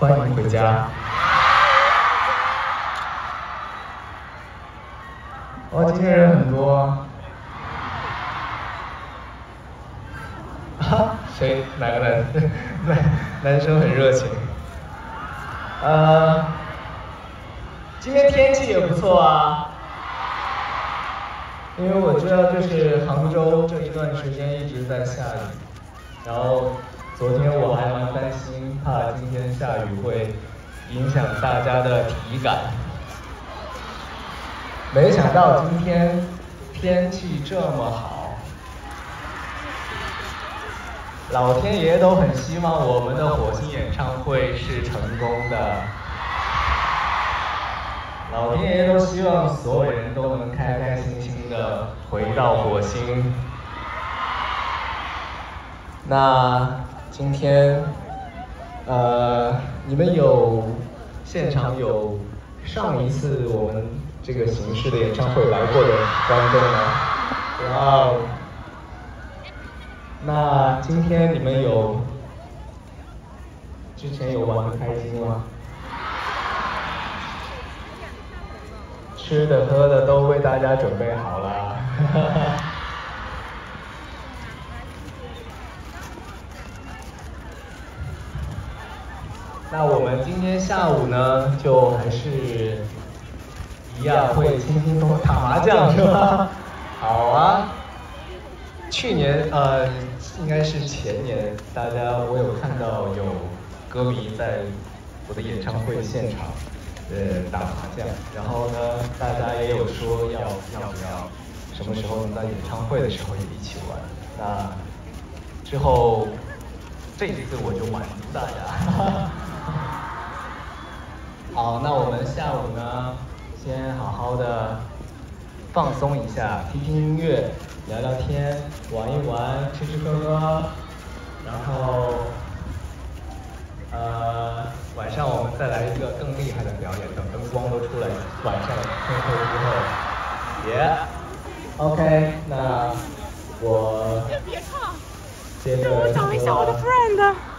欢迎回家。哇，今天人很多。啊，谁？哪个男生很热情。今天天气也不错啊。因为我知道，就是杭州这一段时间一直在下雨，然后昨天我还蛮担心，怕今天下雨会影响大家的体感。没想到今天天气这么好，老天爷都很希望我们的火星演唱会是成功的。老天爷都希望所有人都能开开心心的回到火星。那今天，你们现场有上一次我们这个形式的演唱会来过的观众吗？哇哦！那今天你们之前有玩得开心吗？吃的喝的都为大家准备好了。那我们今天下午呢，就还是一样会轻轻松打麻将是吧？好啊。去年应该是前年，我有看到有歌迷在我的演唱会现场。打麻将，然后呢，大家也有说要不要什么时候能在演唱会的时候也一起玩。那之后这一次我就满足大家。好，那我们下午呢，先好好的放松一下，听听音乐，聊聊天，玩一玩，吃吃喝喝，然后。晚上我们再来一个更厉害的表演，等灯光都出来，晚上天黑之后，OK， 那我接着我找一下我的 friend。